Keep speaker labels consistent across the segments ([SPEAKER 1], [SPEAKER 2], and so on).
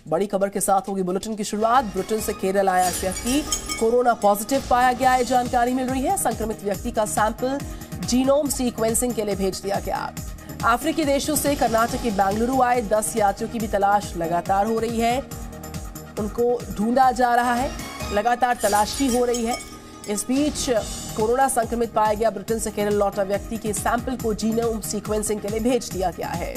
[SPEAKER 1] बड़ी खबर के साथ होगी बुलेटिन की शुरुआत। ब्रिटेन से केरल आया व्यक्ति कोरोना पॉजिटिव पाया गया है, जानकारी मिल रही है। संक्रमित व्यक्ति का सैंपल जीनोम सीक्वेंसिंग के लिए भेज दिया गया। अफ्रीकी देशों से कर्नाटक के बेंगलुरु आए 10 यात्रियों की भी तलाश लगातार हो रही है, उनको ढूंढा जा रहा है, लगातार तलाशी हो रही है। इस बीच कोरोना संक्रमित पाया गया ब्रिटेन से केरल लौटा व्यक्ति के सैंपल को जीनोम सीक्वेंसिंग के लिए भेज दिया गया है।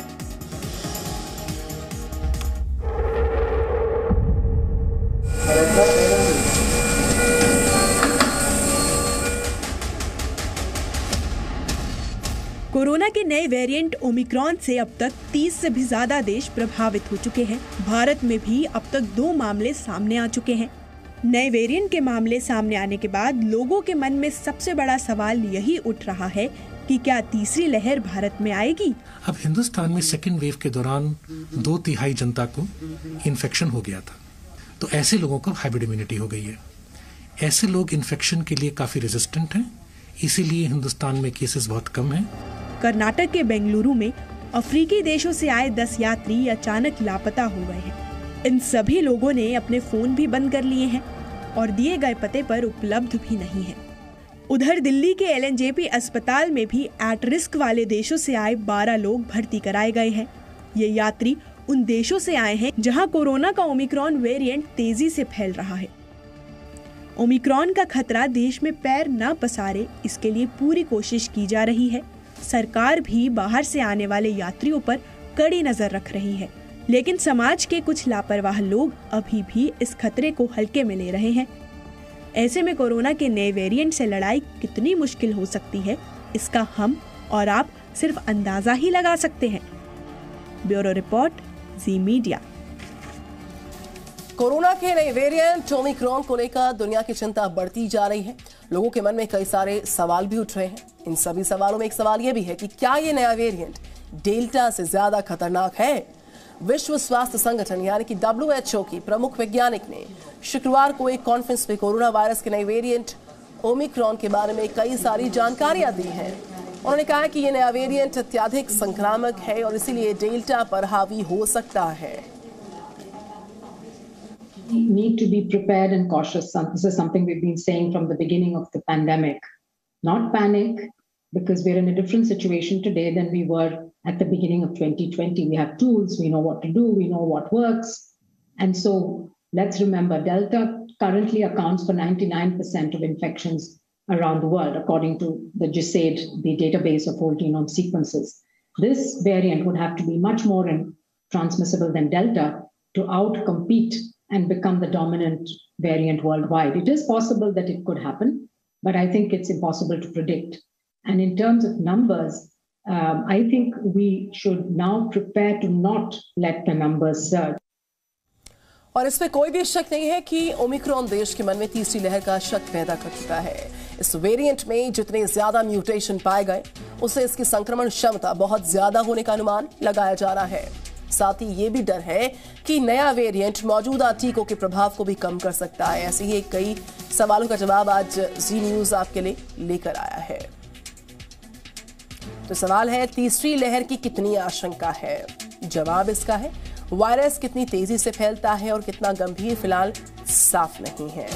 [SPEAKER 2] कोरोना के नए वेरिएंट ओमिक्रॉन से अब तक 30 से भी ज्यादा देश प्रभावित हो चुके हैं। भारत में भी अब तक 2 मामले सामने आ चुके हैं। नए वेरिएंट के मामले सामने आने के बाद लोगों के मन में सबसे बड़ा सवाल यही उठ रहा है कि क्या तीसरी लहर भारत में आएगी।
[SPEAKER 3] अब हिंदुस्तान में सेकेंड वेव के दौरान 2/3 जनता को इन्फेक्शन हो गया था, तो ऐसे लोगों को हाइब्रिड इम्यूनिटी हो गई है। ऐसे लोग इन्फेक्शन के लिए काफी रेजिस्टेंट हैं, इसीलिए हिंदुस्तान में केसेस बहुत कम हैं।
[SPEAKER 2] कर्नाटक के बेंगलुरु में अफ्रीकी देशों से आए 10 यात्री अचानक लापता हो गए हैं। इन सभी लोगों ने अपने फोन भी बंद कर लिए हैं और दिए गए पते पर उपलब्ध भी नहीं है। उधर दिल्ली के LNJP अस्पताल में भी एट रिस्क वाले देशों से आए 12 लोग भर्ती कराए गए हैं। ये यात्री उन देशों से आए हैं जहां कोरोना का ओमिक्रॉन वेरिएंट तेजी से फैल रहा है। ओमिक्रॉन का खतरा देश में पैर न पसारे, इसके लिए पूरी कोशिश की जा रही है। सरकार भी बाहर से आने वाले यात्रियों पर कड़ी नजर रख रही है, लेकिन समाज के कुछ लापरवाह लोग अभी भी इस खतरे को हल्के में ले रहे हैं। ऐसे में कोरोना के नए वेरिएंट से लड़ाई कितनी मुश्किल हो सकती है, इसका हम और आप सिर्फ अंदाजा ही लगा सकते हैं। Bureau report, Zee media.
[SPEAKER 1] Corona के नए वेरिएंट ओमिक्रॉन को लेकर दुनिया की चिंता बढ़ती जा रही है। लोगों के मन में कई सारे सवाल भी उठ रहे हैं। इन सभी सवालों में एक सवाल यह भी है कि क्या ये नया वेरिएंट डेल्टा से ज्यादा खतरनाक है। विश्व स्वास्थ्य संगठन यानी कि WHO की प्रमुख वैज्ञानिक ने शुक्रवार को एक कॉन्फ्रेंस में कोरोना वायरस के नए वेरिएंट ओमिक्रॉन के बारे में कई सारी जानकारियां दी हैं। उन्होंने कहा कि यह नया वेरिएंट अत्यधिक संक्रामक है और इसीलिए डेल्टा पर हावी हो सकता है।
[SPEAKER 4] We need to be prepared and cautious. This is something we've been saying from the beginning of the pandemic. Not panic, because we're in a different situation today than we were at the beginning of 2020. We have tools, we know what to do, we know what works. And so let's remember, Delta currently accounts for 99% of infections around the world, according to the GISAID, the database of whole genome sequences. This variant would have to be much more transmissible than Delta to outcompete and become the dominant variant worldwide. It is possible that it could happen, but I think it's impossible to predict. And in terms of numbers, I think we should now prepare to not let the numbers surge.
[SPEAKER 1] और इसमें कोई भी शक नहीं है कि Omicron देश के मन में तीसरी लहर का शक पैदा कर चुका है। इस वेरिएंट में जितने ज्यादा म्यूटेशन पाए गए, उससे इसकी संक्रमण क्षमता बहुत ज्यादा होने का अनुमान लगाया जा रहा है। साथ ही ये भी डर है कि नया वेरिएंट मौजूदा टीकों के प्रभाव को भी कम कर सकता है। ऐसे ही कई सवालों का जवाब आज जी न्यूज आपके लिए लेकर आया है। तो सवाल है, तीसरी लहर की कितनी आशंका है? जवाब इसका है, वायरस कितनी तेजी से फैलता है और कितना गंभीर फिलहाल साफ नहीं है।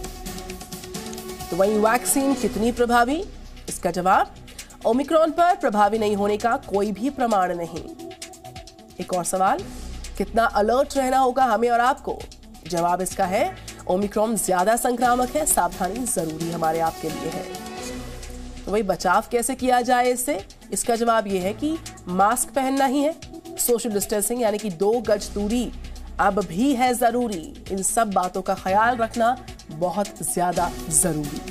[SPEAKER 1] तो वहीं वैक्सीन कितनी प्रभावी? इसका जवाब, ओमिक्रॉन पर प्रभावी नहीं होने का कोई भी प्रमाण नहीं। एक और सवाल, कितना अलर्ट रहना होगा हमें और आपको? जवाब इसका है, ओमिक्रॉन ज्यादा संक्रामक है, सावधानी जरूरी हमारे आपके लिए है। तो वही बचाव कैसे किया जाए इससे? इसका जवाब यह है कि मास्क पहनना ही है, सोशल डिस्टेंसिंग यानी कि 2 गज दूरी अब भी है जरूरी। इन सब बातों का ख्याल रखना बहुत ज्यादा जरूरी।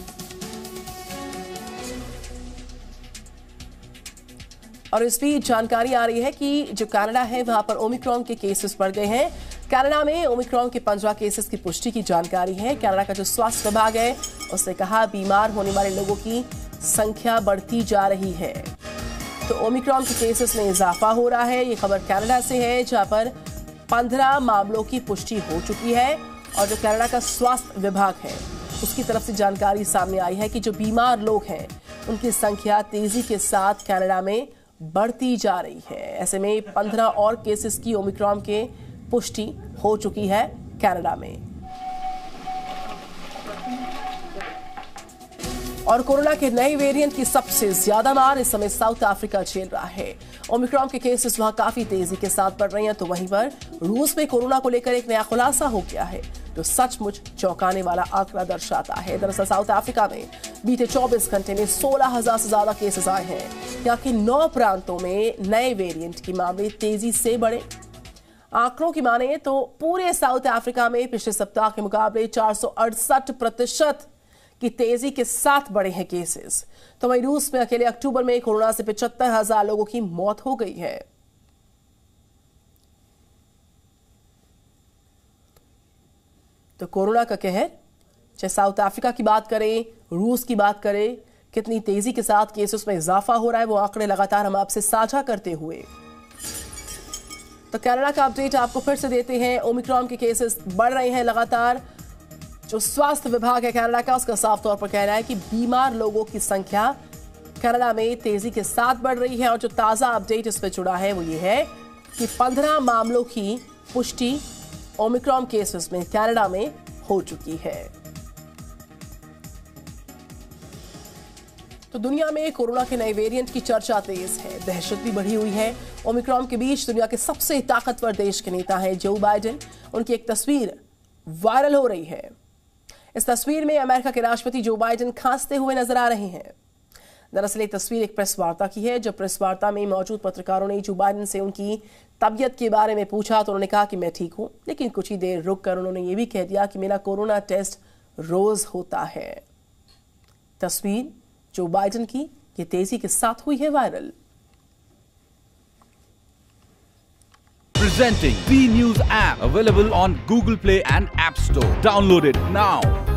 [SPEAKER 1] और इस बीच जानकारी आ रही है कि जो कनाडा है वहां पर ओमिक्रॉन के केसेस बढ़ गए हैं। कनाडा में ओमिक्रॉन के 15 केसेस की पुष्टि की जानकारी है। कनाडा का जो स्वास्थ्य विभाग है उसने कहा बीमार होने वाले लोगों की संख्या बढ़ती जा रही है। तो ओमिक्रॉन के केसेस में इजाफा हो रहा है। ये खबर कनाडा से है जहां पर 15 मामलों की पुष्टि हो चुकी है और जो कनाडा का स्वास्थ्य विभाग है उसकी तरफ से जानकारी सामने आई है कि जो बीमार लोग हैं उनकी संख्या तेजी के साथ कनाडा में बढ़ती जा रही है। ऐसे में 15 और केसेस की ओमिक्रॉन के पुष्टि हो चुकी है कनाडा में। और कोरोना के नए वेरिएंट की सबसे ज्यादा मार इस समय साउथ अफ्रीका झेल रहा है। ओमिक्रॉन के केसेस वहां काफी तेजी के साथ बढ़ रहे हैं, तो वहीं पर रूस में कोरोना को लेकर एक नया खुलासा हो गया है जो सचमुच चौंकाने वाला आंकड़ा दर्शाता है। दरअसल साउथ अफ्रीका में बीते 24 घंटे में 16,000 से ज्यादा केसेस आए हैं। यहाँ के 9 प्रांतों में नए वेरिएंट के मामले तेजी से बढ़े। आंकड़ों की माने तो पूरे साउथ अफ्रीका में पिछले सप्ताह के मुकाबले 468% की तेजी के साथ बढ़े हैं केसेस। तो वहीं रूस में अकेले अक्टूबर में कोरोना से 75,000 लोगों की मौत हो गई है। तो कोरोना का कहर, चाहे साउथ अफ्रीका की बात करें, रूस की बात करें, कितनी तेजी के साथ केसेस में इजाफा हो रहा है वो आंकड़े लगातार हम आपसे साझा करते हुए। तो कनाडा का अपडेट आपको फिर से देते हैं। ओमिक्रॉन के केसेस बढ़ रहे हैं लगातार। जो स्वास्थ्य विभाग है कनाडा का, उसका साफ तौर पर कहना है कि बीमार लोगों की संख्या कनाडा में तेजी के साथ बढ़ रही है। और जो ताजा अपडेट इस पर जुड़ा है वो ये है कि 15 मामलों की पुष्टि ओमिक्रॉन केसेस में कनाडा में हो चुकी है। तो दुनिया में कोरोना के नए वेरिएंट की चर्चा तेज है, दहशत भी बढ़ी हुई है। ओमिक्रॉन के बीच दुनिया के सबसे ताकतवर देश के नेता हैं जो बाइडेन। उनकी एक तस्वीर वायरल हो रही है। इस तस्वीर में अमेरिका के राष्ट्रपति जो बाइडेन खांसते हुए नजर आ रहे हैं। दरअसल ये तस्वीर एक प्रेस वार्ता की है। जब प्रेस वार्ता में मौजूद पत्रकारों ने जो बाइडेन से उनकी तबीयत के बारे में पूछा तो उन्होंने कहा कि मैं ठीक हूं, लेकिन कुछ ही देर रुककर उन्होंने ये भी कह दिया कि मेरा कोरोना टेस्ट रोज होता है। तस्वीर जो बाइडेन की ये तेजी के साथ हुई है viral.
[SPEAKER 5] Presenting V News app, available on Google Play and App Store. Download it now.